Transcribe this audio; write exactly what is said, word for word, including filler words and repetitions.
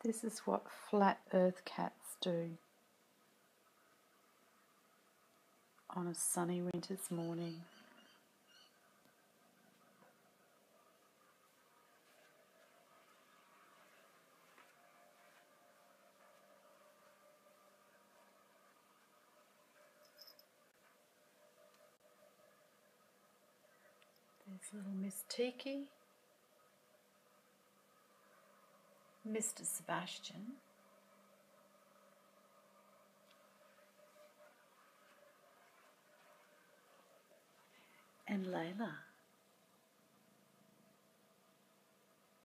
This is what flat earth cats do on a sunny winter's morning. There's little Miss Tiki, Mister Sebastian, and Layla.